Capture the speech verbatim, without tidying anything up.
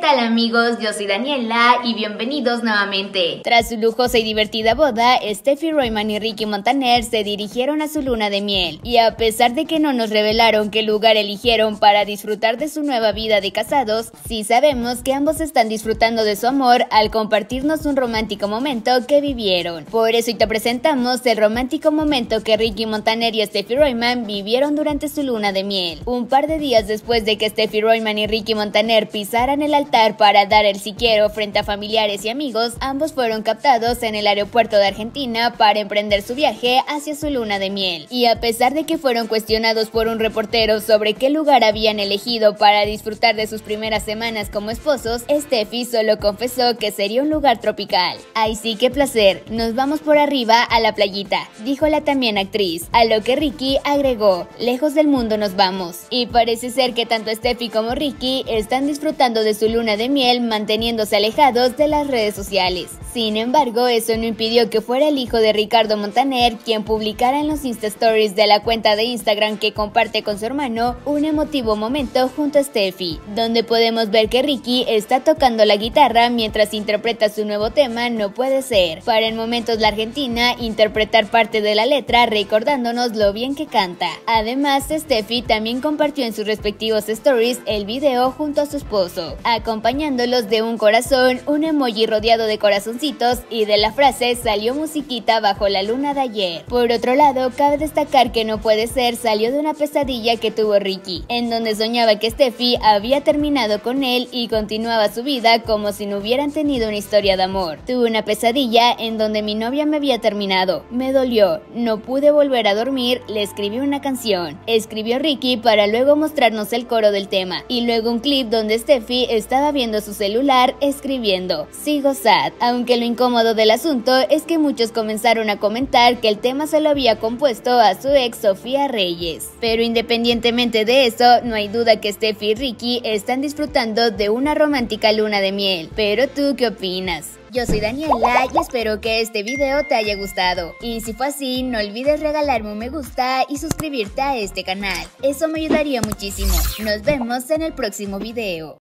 tal amigos? Yo soy Daniela y bienvenidos nuevamente. Tras su lujosa y divertida boda, Steffi Royman y Ricky Montaner se dirigieron a su luna de miel. Y a pesar de que no nos revelaron qué lugar eligieron para disfrutar de su nueva vida de casados, sí sabemos que ambos están disfrutando de su amor al compartirnos un romántico momento que vivieron. Por eso hoy te presentamos el romántico momento que Ricky Montaner y Steffi Royman vivieron durante su luna de miel. Un par de días después de que Steffi Royman y Ricky Montaner pisaran el altar para dar el sí quiero frente a familiares y amigos, ambos fueron captados en el aeropuerto de Argentina para emprender su viaje hacia su luna de miel. Y a pesar de que fueron cuestionados por un reportero sobre qué lugar habían elegido para disfrutar de sus primeras semanas como esposos, Steffi solo confesó que sería un lugar tropical. Ay sí, qué placer, nos vamos por arriba a la playita, dijo la también actriz, a lo que Ricky agregó, lejos del mundo nos vamos. Y parece ser que tanto Steffi como Ricky están disfrutando de su luna de miel manteniéndose alejados de las redes sociales. Sin embargo, eso no impidió que fuera el hijo de Ricardo Montaner quien publicara en los Insta Stories de la cuenta de Instagram que comparte con su hermano un emotivo momento junto a Steffi, donde podemos ver que Ricky está tocando la guitarra mientras interpreta su nuevo tema No Puede Ser, para en momentos la argentina interpretar parte de la letra recordándonos lo bien que canta. Además, Steffi también compartió en sus respectivos stories el video junto a su esposo, acompañándolos de un corazón, un emoji rodeado de corazoncitos y de la frase salió musiquita bajo la luna de ayer. Por otro lado, cabe destacar que No Puede Ser salió de una pesadilla que tuvo Ricky, en donde soñaba que Steffi había terminado con él y continuaba su vida como si no hubieran tenido una historia de amor. Tuve una pesadilla en donde mi novia me había terminado, me dolió, no pude volver a dormir, le escribí una canción, escribió Ricky para luego mostrarnos el coro del tema, y luego un clip donde Steffi estaba viendo su celular escribiendo sigo sad, aunque lo incómodo del asunto es que muchos comenzaron a comentar que el tema se lo había compuesto a su ex Sofía Reyes. Pero independientemente de eso, no hay duda que Steffi y Ricky están disfrutando de una romántica luna de miel. Pero ¿tú qué opinas? Yo soy Daniela y espero que este video te haya gustado. Y si fue así, no olvides regalarme un me gusta y suscribirte a este canal. Eso me ayudaría muchísimo. Nos vemos en el próximo video.